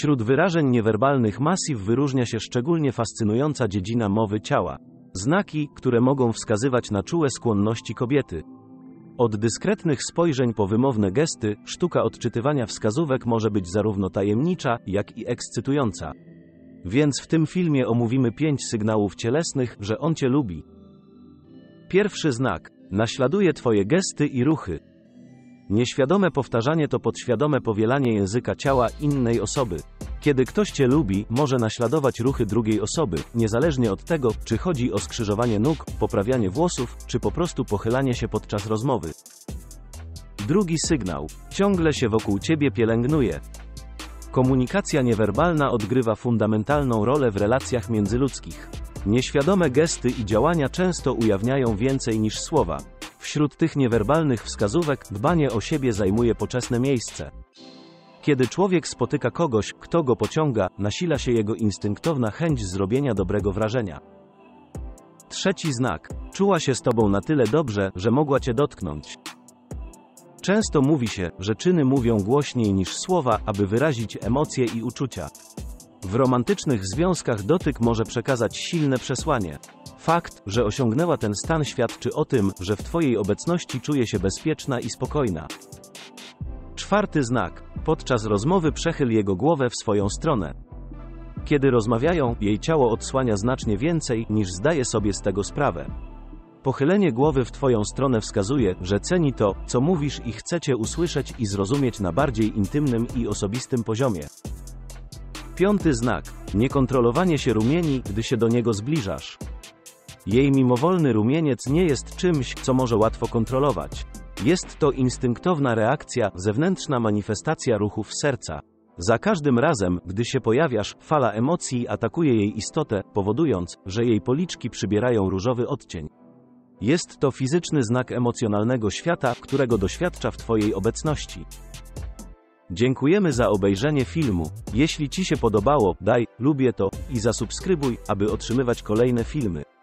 Wśród wyrażeń niewerbalnych Massive wyróżnia się szczególnie fascynująca dziedzina mowy ciała. Znaki, które mogą wskazywać na czułe skłonności kobiety. Od dyskretnych spojrzeń po wymowne gesty, sztuka odczytywania wskazówek może być zarówno tajemnicza, jak i ekscytująca. Więc w tym filmie omówimy 5 sygnałów cielesnych, że on cię lubi. Pierwszy znak. Naśladuje twoje gesty i ruchy. Nieświadome powtarzanie to podświadome powielanie języka ciała innej osoby. Kiedy ktoś cię lubi, może naśladować ruchy drugiej osoby, niezależnie od tego, czy chodzi o skrzyżowanie nóg, poprawianie włosów, czy po prostu pochylanie się podczas rozmowy. Drugi sygnał. Ciągle się wokół ciebie pielęgnuje. Komunikacja niewerbalna odgrywa fundamentalną rolę w relacjach międzyludzkich. Nieświadome gesty i działania często ujawniają więcej niż słowa. Wśród tych niewerbalnych wskazówek dbanie o siebie zajmuje poczesne miejsce. Kiedy człowiek spotyka kogoś, kto go pociąga, nasila się jego instynktowna chęć zrobienia dobrego wrażenia. Trzeci znak. Czuła się z tobą na tyle dobrze, że mogła cię dotknąć. Często mówi się, że czyny mówią głośniej niż słowa, aby wyrazić emocje i uczucia. W romantycznych związkach dotyk może przekazać silne przesłanie. Fakt, że osiągnęła ten stan, świadczy o tym, że w twojej obecności czuje się bezpieczna i spokojna. Czwarty znak. Podczas rozmowy przechyl jego głowę w swoją stronę. Kiedy rozmawiają, jej ciało odsłania znacznie więcej, niż zdaje sobie z tego sprawę. Pochylenie głowy w twoją stronę wskazuje, że ceni to, co mówisz i chce cię usłyszeć i zrozumieć na bardziej intymnym i osobistym poziomie. Piąty znak. Niekontrolowanie się rumieni, gdy się do niego zbliżasz. Jej mimowolny rumieniec nie jest czymś, co może łatwo kontrolować. Jest to instynktowna reakcja, zewnętrzna manifestacja ruchów serca. Za każdym razem, gdy się pojawiasz, fala emocji atakuje jej istotę, powodując, że jej policzki przybierają różowy odcień. Jest to fizyczny znak emocjonalnego świata, którego doświadcza w twojej obecności. Dziękujemy za obejrzenie filmu. Jeśli ci się podobało, daj lubię to i zasubskrybuj, aby otrzymywać kolejne filmy.